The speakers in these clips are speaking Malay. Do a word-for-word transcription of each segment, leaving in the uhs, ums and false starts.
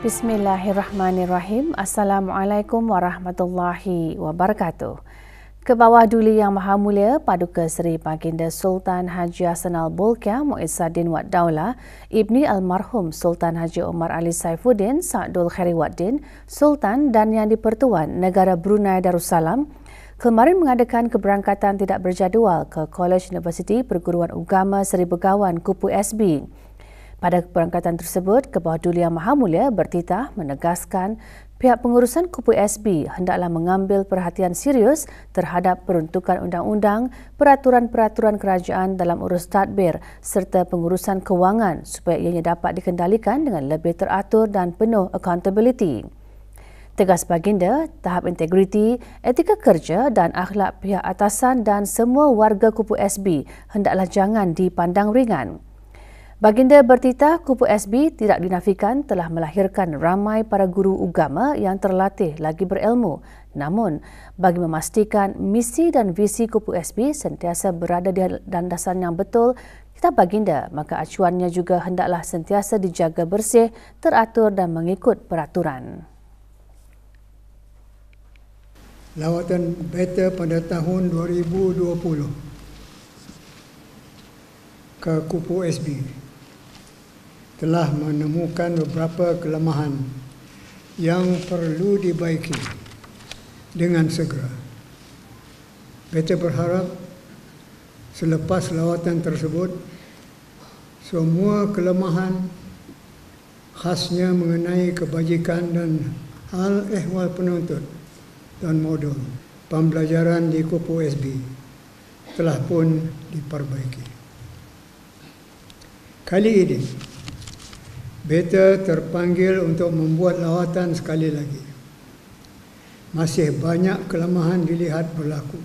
Bismillahirrahmanirrahim. Assalamualaikum warahmatullahi wabarakatuh. Ke bawah Duli Yang Maha Mulia Paduka Seri Baginda Sultan Haji Hassanal Bolkiah Muizzaddin Wad Daulah, Ibni Almarhum Sultan Haji Omar Ali Saifuddin Sa'dul Khairi Waddin, Sultan dan Yang di-Pertuan Negara Brunei Darussalam, kemarin mengadakan keberangkatan tidak berjadual ke Kolej Universiti Perguruan Agama Seri Begawan Kupu S B. Pada keberangkatan tersebut, ke bawah Duli Yang Maha Mulia bertitah menegaskan pihak pengurusan Kupu S B hendaklah mengambil perhatian serius terhadap peruntukan undang-undang, peraturan-peraturan kerajaan dalam urus tadbir serta pengurusan kewangan supaya ianya dapat dikendalikan dengan lebih teratur dan penuh accountability. Tegas Baginda, tahap integriti, etika kerja dan akhlak pihak atasan dan semua warga Kupu S B hendaklah jangan dipandang ringan. Baginda bertitah Kupu S B tidak dinafikan telah melahirkan ramai para guru agama yang terlatih lagi berilmu. Namun, bagi memastikan misi dan visi Kupu S B sentiasa berada di landasan yang betul, kita Baginda, maka acuannya juga hendaklah sentiasa dijaga bersih, teratur dan mengikut peraturan. Lawatan beta pada tahun dua ribu dua puluh ke Kupu S B telah menemukan beberapa kelemahan yang perlu dibaiki dengan segera. Beta berharap selepas lawatan tersebut, semua kelemahan khasnya mengenai kebajikan dan hal ehwal penuntut dan modul pembelajaran di Kupu S B telah pun diperbaiki. Kali ini, beta terpanggil untuk membuat lawatan sekali lagi. Masih banyak kelemahan dilihat berlaku,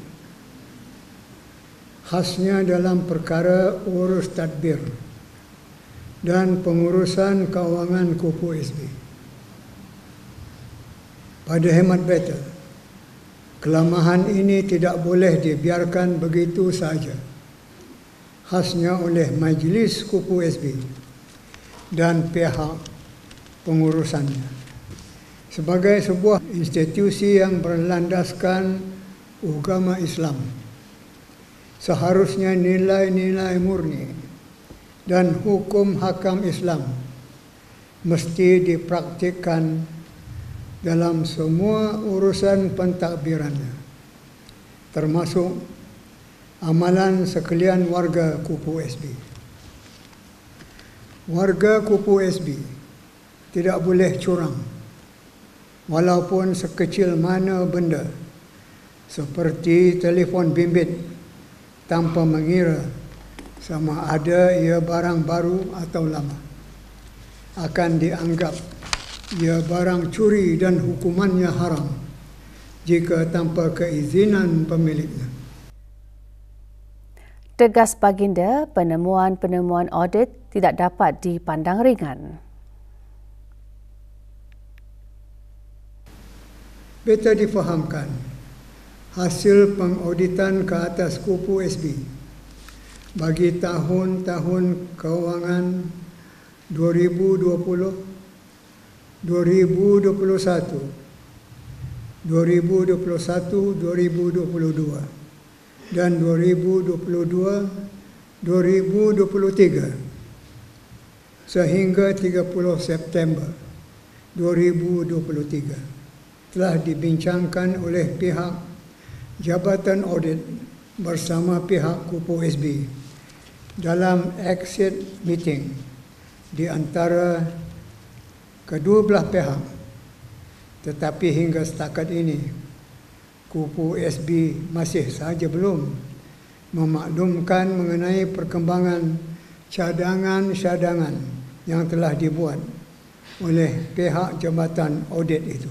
khasnya dalam perkara urus tadbir dan pengurusan kewangan Kupu S B. Pada hemat beta, kelemahan ini tidak boleh dibiarkan begitu sahaja, khasnya oleh Majlis Kupu S B dan pihak pengurusannya. Sebagai sebuah institusi yang berlandaskan agama Islam, seharusnya nilai-nilai murni dan hukum hakam Islam mesti dipraktikkan dalam semua urusan pentadbirannya, termasuk amalan sekalian warga Kupu S B. Warga Kupu S B tidak boleh curang, walaupun sekecil mana benda, seperti telefon bimbit, tanpa mengira sama ada ia barang baru atau lama, akan dianggap ia barang curi dan hukumannya haram jika tanpa keizinan pemiliknya. Tegas Baginda, penemuan-penemuan audit tidak dapat dipandang ringan. Beta difahamkan hasil pengauditan ke atas Kupu S B bagi tahun-tahun kewangan dua ribu dua puluh, dua ribu dua puluh satu, dua ribu dua puluh satu, dua ribu dua puluh dua dan dua ribu dua puluh dua, dua ribu dua puluh tiga sehingga tiga puluh September dua ribu dua puluh tiga telah dibincangkan oleh pihak Jabatan Audit bersama pihak Kupu S B dalam exit meeting di antara kedua belah pihak. Tetapi hingga setakat ini, Kupu S B masih sahaja belum memaklumkan mengenai perkembangan cadangan-cadangan yang telah dibuat oleh pihak Jabatan Audit itu.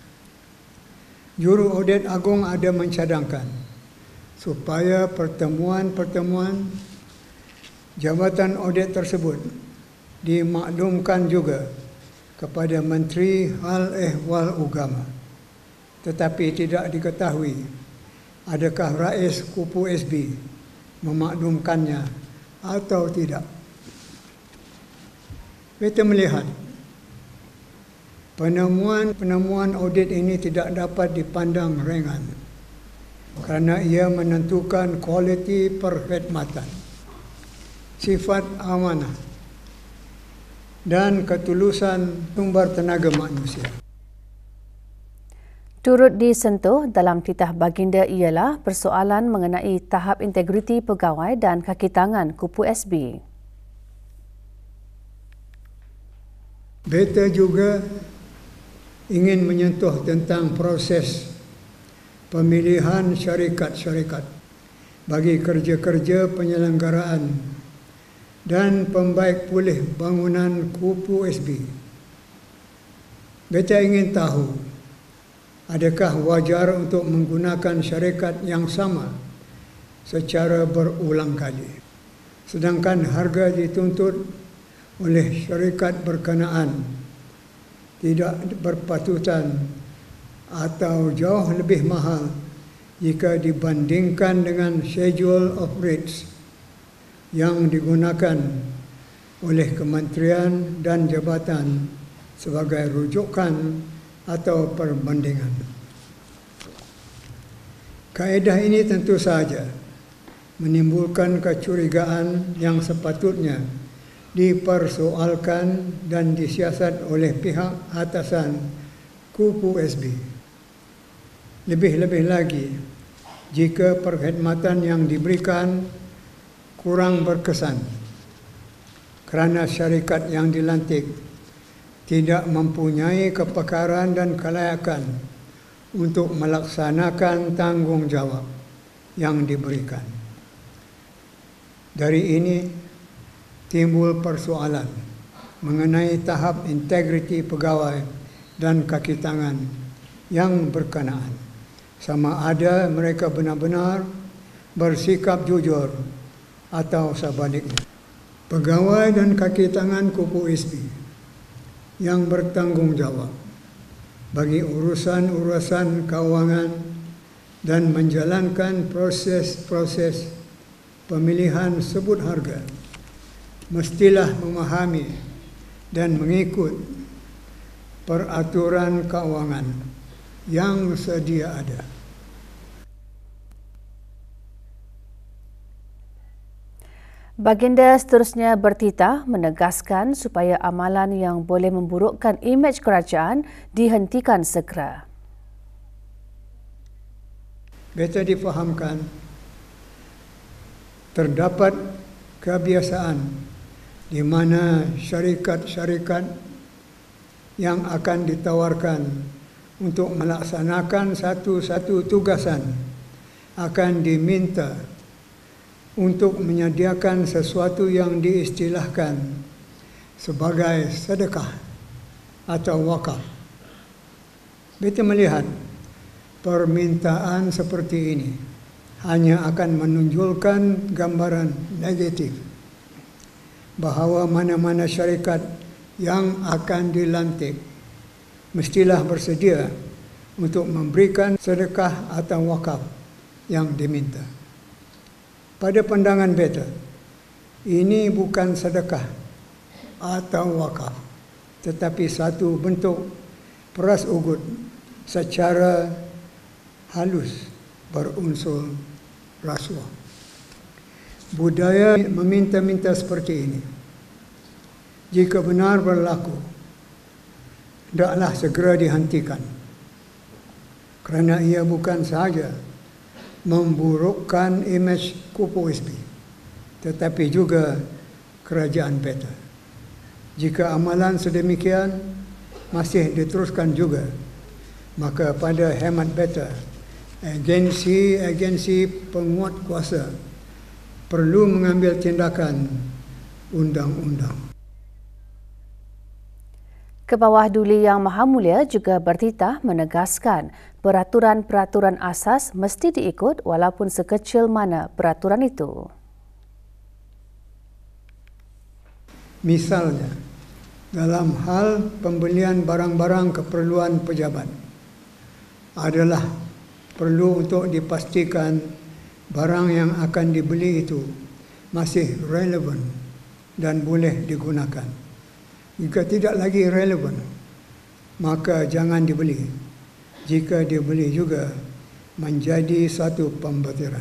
Juru Audit Agung ada mencadangkan supaya pertemuan-pertemuan Jabatan Audit tersebut dimaklumkan juga kepada Menteri Hal Ehwal Agama. Tetapi tidak diketahui adakah Rais Kupu S B memaklumkannya atau tidak. Kita melihat Penemuan-penemuan audit ini tidak dapat dipandang ringan kerana ia menentukan kualiti perkhidmatan, sifat amanah dan ketulusan sumber tenaga manusia. Turut disentuh dalam titah baginda ialah persoalan mengenai tahap integriti pegawai dan kaki tangan Kupu S B. Beta juga ingin menyentuh tentang proses pemilihan syarikat-syarikat bagi kerja-kerja penyelenggaraan dan pembaik pulih bangunan Kupu S B. Beta ingin tahu, adakah wajar untuk menggunakan syarikat yang sama secara berulang kali, sedangkan harga dituntut oleh syarikat berkenaan tidak berpatutan atau jauh lebih mahal jika dibandingkan dengan schedule of rates yang digunakan oleh kementerian dan jabatan sebagai rujukan atau perbandingan. Kaedah ini tentu saja menimbulkan kecurigaan yang sepatutnya dipersoalkan dan disiasat oleh pihak atasan Kupu S B. Lebih-lebih lagi, jika perkhidmatan yang diberikan kurang berkesan kerana syarikat yang dilantik tidak mempunyai kepakaran dan kelayakan untuk melaksanakan tanggungjawab yang diberikan. Dari ini timbul persoalan mengenai tahap integriti pegawai dan kaki tangan yang berkenaan, sama ada mereka benar-benar bersikap jujur atau sebaliknya. Pegawai dan kaki tangan Kupu S B yang bertanggungjawab bagi urusan-urusan keuangan dan menjalankan proses-proses pemilihan sebut harga mestilah memahami dan mengikut peraturan keuangan yang sedia ada. Baginda seterusnya bertitah menegaskan supaya amalan yang boleh memburukkan imej kerajaan dihentikan segera. Beta difahamkan terdapat kebiasaan di mana syarikat-syarikat yang akan ditawarkan untuk melaksanakan satu-satu tugasan akan diminta untuk menyediakan sesuatu yang diistilahkan sebagai sedekah atau wakaf. Beta melihat permintaan seperti ini hanya akan menunjukkan gambaran negatif bahawa mana-mana syarikat yang akan dilantik mestilah bersedia untuk memberikan sedekah atau wakaf yang diminta. Pada pandangan beta, ini bukan sedekah atau wakaf, tetapi satu bentuk peras ugut secara halus berunsur rasuah. Budaya meminta-minta seperti ini, jika benar berlaku, hendaklah segera dihentikan, kerana ia bukan sahaja memburukkan imej Kupu S B, tetapi juga kerajaan beta. Jika amalan sedemikian masih diteruskan juga, maka pada hemat beta, agensi-agensi penguat kuasa perlu mengambil tindakan undang-undang. Kebawah Duli Yang Maha Mulia juga bertitah menegaskan peraturan-peraturan asas mesti diikut walaupun sekecil mana peraturan itu. Misalnya, dalam hal pembelian barang-barang keperluan pejabat, adalah perlu untuk dipastikan barang yang akan dibeli itu masih relevan dan boleh digunakan. Jika tidak lagi relevan, maka jangan dibeli. Jika dibeli juga menjadi satu pembetiran.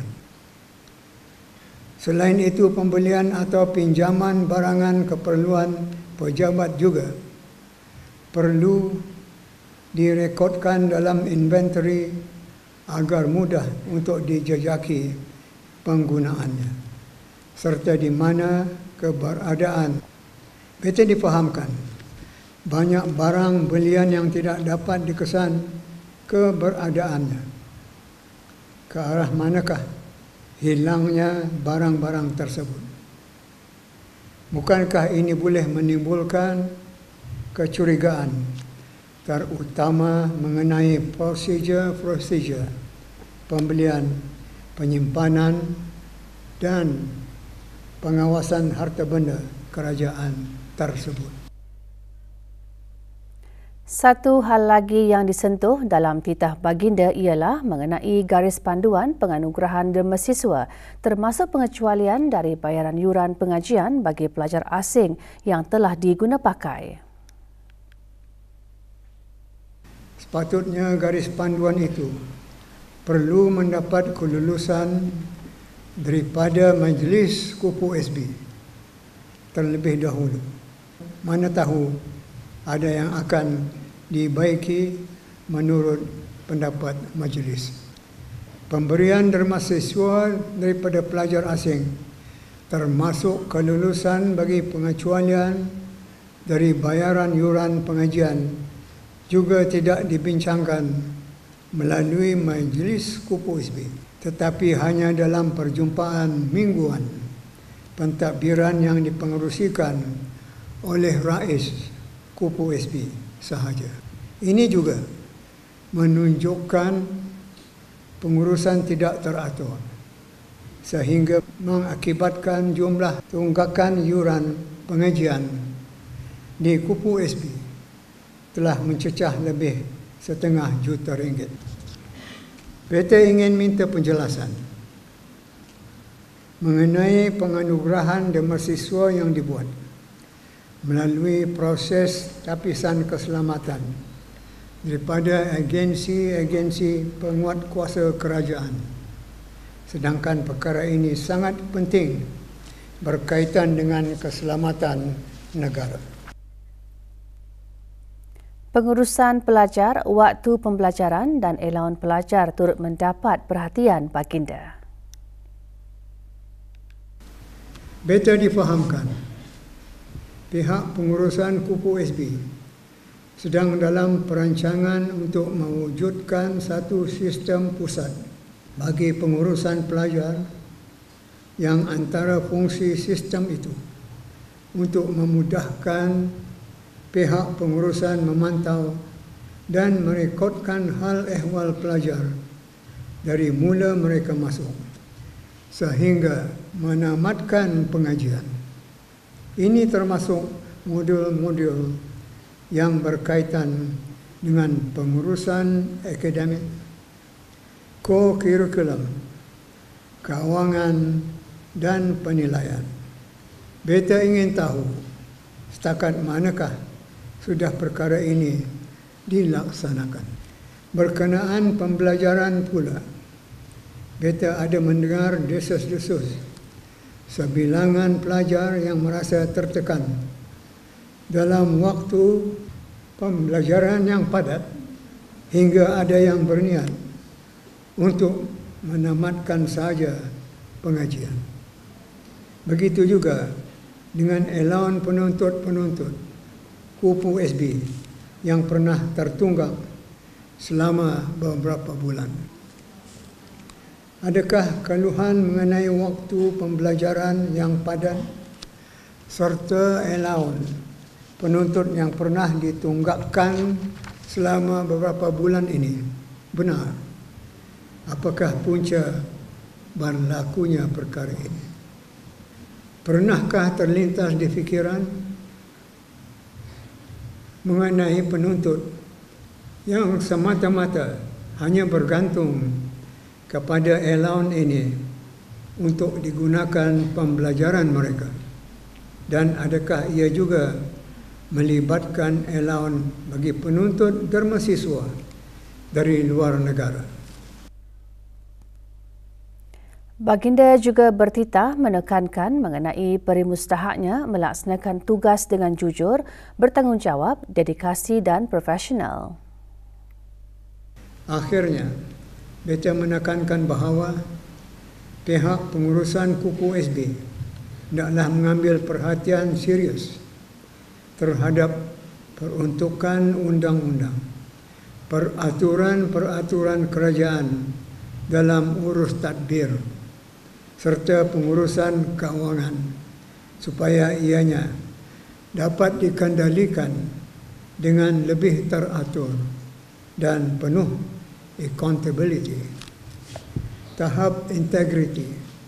Selain itu, pembelian atau pinjaman barangan keperluan pejabat juga perlu direkodkan dalam inventory agar mudah untuk dijejaki penggunaannya serta di mana keberadaan. Betul difahamkan, banyak barang belian yang tidak dapat dikesan keberadaannya. Ke arah manakah hilangnya barang-barang tersebut? Bukankah ini boleh menimbulkan kecurigaan, terutama mengenai prosedur-prosedur pembelian, penyimpanan dan pengawasan harta benda kerajaan tersebut. Satu hal lagi yang disentuh dalam titah baginda ialah mengenai garis panduan penganugerahan derma siswa, termasuk pengecualian dari bayaran yuran pengajian bagi pelajar asing yang telah digunapakai. Sepatutnya garis panduan itu perlu mendapat kelulusan daripada Majlis Kupu S B terlebih dahulu. Mana tahu ada yang akan dibaiki menurut pendapat majlis. Pemberian derma siswa daripada pelajar asing termasuk kelulusan bagi pengecualian dari bayaran yuran pengajian juga tidak dibincangkan melalui Majlis Kupu S B, tetapi hanya dalam perjumpaan mingguan pentadbiran yang dipengerusikan oleh Rais Kupu S B sahaja. Ini juga menunjukkan pengurusan tidak teratur sehingga mengakibatkan jumlah tunggakan yuran pengajian di Kupu S B telah mencecah lebih setengah juta ringgit. P T ingin minta penjelasan mengenai penganugerahan derma siswa yang dibuat melalui proses tapisan keselamatan daripada agensi-agensi penguatkuasa kerajaan. Sedangkan perkara ini sangat penting berkaitan dengan keselamatan negara. Pengurusan pelajar, waktu pembelajaran dan allowance pelajar turut mendapat perhatian baginda. Betul difahamkan, pihak pengurusan Kupu S B sedang dalam perancangan untuk mewujudkan satu sistem pusat bagi pengurusan pelajar yang antara fungsi sistem itu untuk memudahkan pihak pengurusan memantau dan merekodkan hal ehwal pelajar dari mula mereka masuk sehingga menamatkan pengajian. Ini termasuk modul-modul yang berkaitan dengan pengurusan akademik, co-curriculum, kewangan dan penilaian. Beta ingin tahu setakat manakah sudah perkara ini dilaksanakan. Berkenaan pembelajaran pula, beta ada mendengar desas-desus sebilangan pelajar yang merasa tertekan dalam waktu pembelajaran yang padat hingga ada yang berniat untuk menamatkan sahaja pengajian. Begitu juga dengan allowance penuntut-penuntut Kupu S B yang pernah tertunggak selama beberapa bulan. Adakah keluhan mengenai waktu pembelajaran yang padat serta allowance penuntut yang pernah ditunggakkan selama beberapa bulan ini benar? Apakah punca berlakunya perkara ini? Pernahkah terlintas di fikiran mengenai penuntut yang semata-mata hanya bergantung kepada allowance ini untuk digunakan pembelajaran mereka? Dan adakah ia juga melibatkan allowance bagi penuntut derma siswa dari luar negara. Baginda juga bertitah menekankan mengenai perimustahaknya melaksanakan tugas dengan jujur, bertanggungjawab, dedikasi dan profesional. Akhirnya, beliau menekankan bahawa pihak pengurusan Kupu S B hendaklah mengambil perhatian serius terhadap peruntukan undang-undang, peraturan-peraturan kerajaan dalam urus tadbir serta pengurusan kewangan supaya ianya dapat dikendalikan dengan lebih teratur dan penuh accountability. Tahap integriti,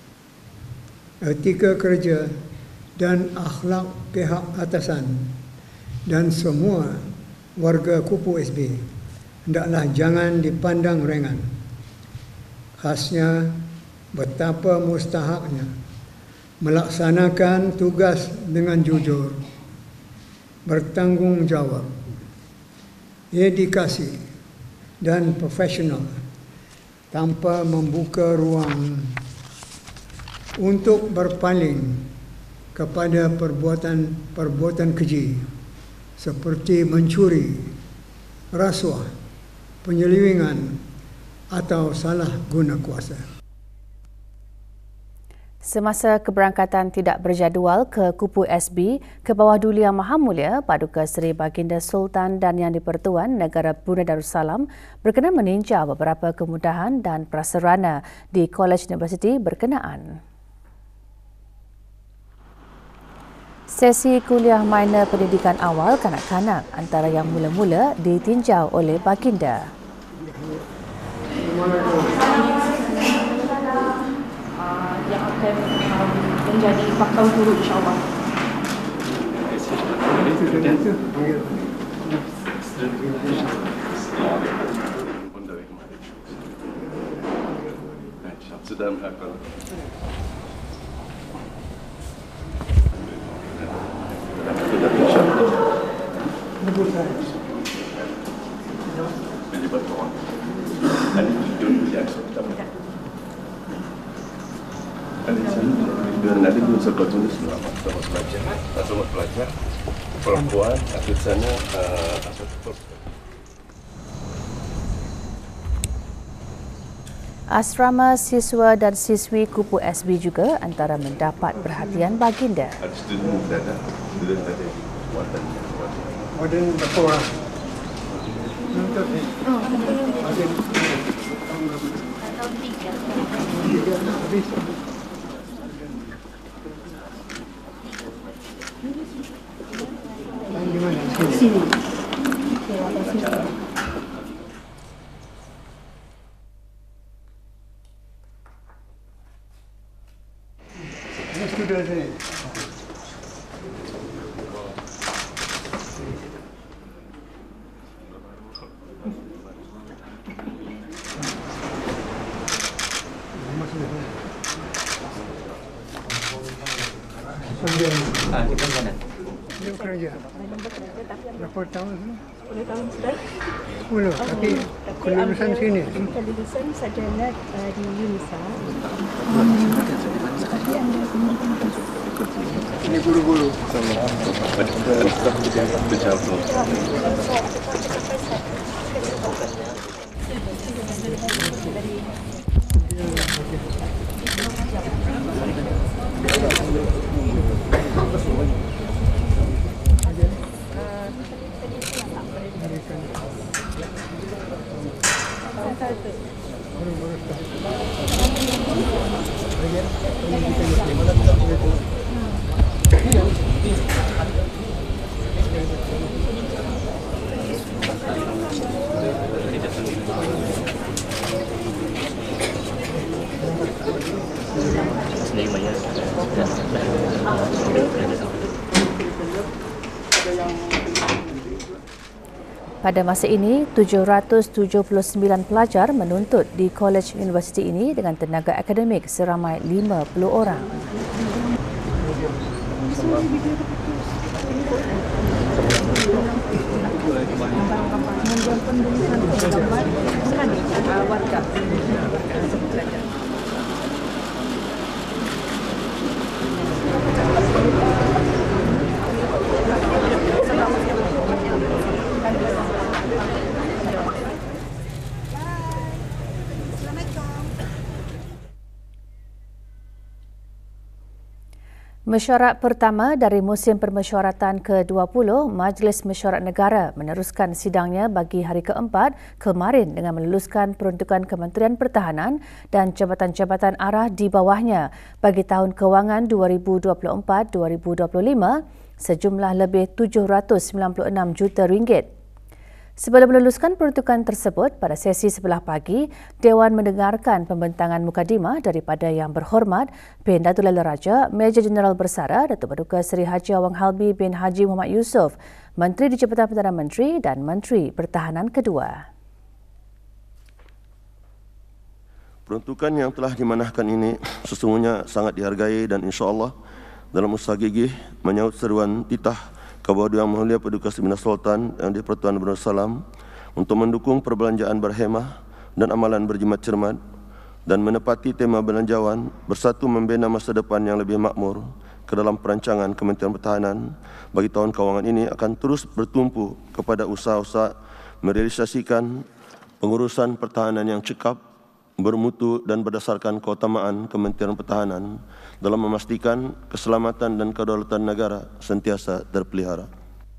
etika kerja dan akhlak pihak atasan dan semua warga Kupu S B hendaklah jangan dipandang ringan. Khasnya betapa mustahaknya melaksanakan tugas dengan jujur, bertanggungjawab, dedikasi dan profesional tanpa membuka ruang untuk berpaling kepada perbuatan-perbuatan keji seperti mencuri, rasuah, penyelewengan atau salah guna kuasa. Semasa keberangkatan tidak berjadual ke Kupu S B, Kebawah Duli Yang Maha Mulia Paduka Seri Baginda Sultan dan Yang di-Pertuan Negara Brunei Darussalam berkenan meninjau beberapa kemudahan dan prasarana di Kolej Universiti berkenaan. Sesi kuliah minor pendidikan awal kanak-kanak antara yang mula-mula ditinjau oleh Baginda. Yang akan um, menjadi bakal guru insyaAllah. Sedang akan ada dua serba tulis selamat sama pelajar atau pelajar perempuan atau sana atau Asrama siswa dan siswi Kupu S B juga antara mendapat perhatian Baginda. Ada student ada student ada watan Watan berapa? Untuk ni. Oh, watan. Tahun tiga. Tiga habis. Di mana? Sini. Ini sudah sini. Ah, di mana? Dia bekerja. Berapa tahun? Sepuluh tahun sudah. Sepuluh, tapi kelulusan sini. Kelulusan sarjana uh, di UNISA. Ini guru-guru. Pada masa ini, tujuh ratus tujuh puluh sembilan pelajar menuntut di Kolej Universiti ini dengan tenaga akademik seramai lima puluh orang. Mesyuarat pertama dari musim permesyuaratan ke dua puluh Majlis Mesyuarat Negara meneruskan sidangnya bagi hari keempat kemarin dengan meluluskan peruntukan Kementerian Pertahanan dan jabatan-jabatan arah di bawahnya bagi tahun kewangan dua ribu dua puluh empat dua ribu dua puluh lima sejumlah lebih tujuh ratus sembilan puluh enam juta ringgit. Sebelum meluluskan peruntukan tersebut, pada sesi sebelah pagi, Dewan mendengarkan pembentangan mukadimah daripada Yang Berhormat bin Datuk Laila Raja, Major Jeneral Bersara Datuk Paduka Seri Haji Awang Halbi bin Haji Muhammad Yusof, Menteri di Jabatan Perdana Menteri dan Menteri Pertahanan kedua. Peruntukan yang telah dimanahkan ini sesungguhnya sangat dihargai dan insya-Allah dalam usaha gigih menyaut seruan titah Kepada Yang Mulia Paduka Seri Sultan Yang di-Pertuan Darussalam untuk mendukung perbelanjaan berhemah dan amalan berjimat cermat dan menepati tema belanjawan bersatu membina masa depan yang lebih makmur ke dalam perancangan Kementerian Pertahanan bagi tahun kewangan ini akan terus bertumpu kepada usaha-usaha merealisasikan pengurusan pertahanan yang cekap, bermutu dan berdasarkan keutamaan Kementerian Pertahanan dalam memastikan keselamatan dan kedaulatan negara sentiasa terpelihara.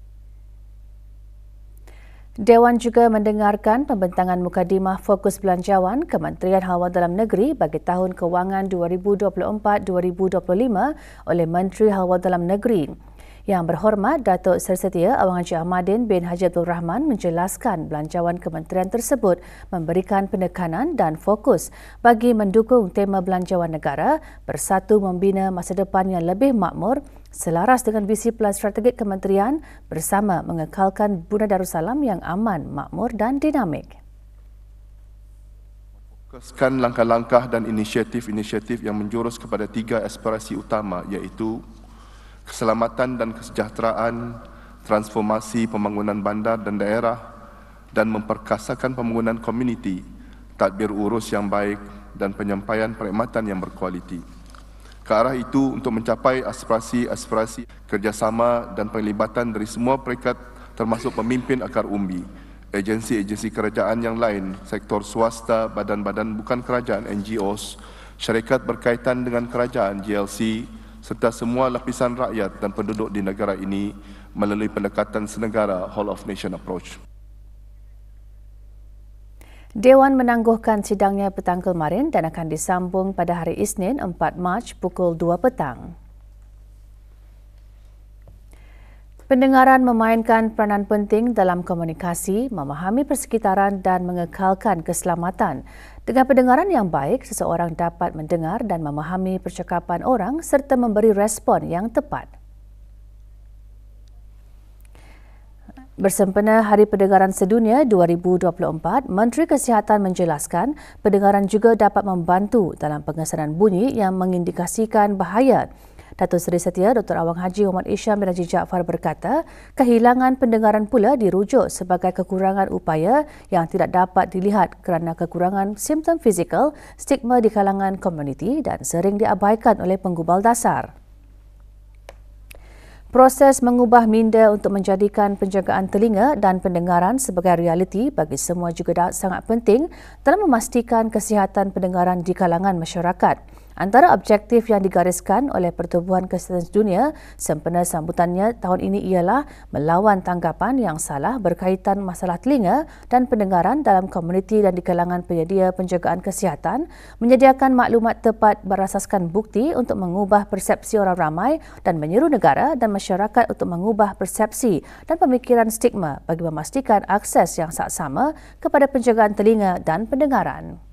Dewan juga mendengarkan pembentangan mukadimah fokus belanjawan Kementerian Hawal Dalam Negeri bagi tahun kewangan dua ribu dua puluh empat dua ribu dua puluh lima oleh Menteri Hawal Dalam Negeri. Yang Berhormat Datuk Seri Setia Awang Haji Ahmadin bin Haji Abdul Rahman menjelaskan belanjawan kementerian tersebut memberikan penekanan dan fokus bagi mendukung tema belanjawan negara bersatu membina masa depan yang lebih makmur selaras dengan visi pelan strategik kementerian bersama mengekalkan Bunda Darussalam yang aman, makmur dan dinamik. Fokuskan langkah-langkah dan inisiatif-inisiatif yang menjurus kepada tiga aspirasi utama iaitu keselamatan dan kesejahteraan, transformasi pembangunan bandar dan daerah, dan memperkasakan pembangunan komuniti, tadbir urus yang baik dan penyampaian perkhidmatan yang berkualiti. Ke arah itu, untuk mencapai aspirasi-aspirasi kerjasama dan penglibatan dari semua peringkat termasuk pemimpin akar umbi, agensi-agensi kerajaan yang lain, sektor swasta, badan-badan bukan kerajaan N G Os, syarikat berkaitan dengan kerajaan G L C, serta semua lapisan rakyat dan penduduk di negara ini melalui pendekatan senegara Whole of Nation Approach. Dewan menangguhkan sidangnya petang kemarin dan akan disambung pada hari Isnin empat Mac pukul dua petang. Pendengaran memainkan peranan penting dalam komunikasi, memahami persekitaran dan mengekalkan keselamatan. Dengan pendengaran yang baik, seseorang dapat mendengar dan memahami percakapan orang serta memberi respon yang tepat. Bersempena Hari Pendengaran Sedunia dua ribu dua puluh empat, Menteri Kesihatan menjelaskan pendengaran juga dapat membantu dalam pengesanan bunyi yang mengindikasikan bahaya. Datuk Seri Setia Doktor Awang Haji Muhammad Isham bin Haji Jaafar berkata, kehilangan pendengaran pula dirujuk sebagai kekurangan upaya yang tidak dapat dilihat kerana kekurangan simptom fizikal, stigma di kalangan komuniti dan sering diabaikan oleh penggubal dasar. Proses mengubah minda untuk menjadikan penjagaan telinga dan pendengaran sebagai realiti bagi semua juga sangat penting dalam memastikan kesihatan pendengaran di kalangan masyarakat. Antara objektif yang digariskan oleh Pertubuhan Kesihatan Dunia sempena sambutannya tahun ini ialah melawan tanggapan yang salah berkaitan masalah telinga dan pendengaran dalam komuniti dan di kalangan penyedia penjagaan kesihatan, menyediakan maklumat tepat berasaskan bukti untuk mengubah persepsi orang ramai dan menyeru negara dan masyarakat untuk mengubah persepsi dan pemikiran stigma bagi memastikan akses yang saksama kepada penjagaan telinga dan pendengaran.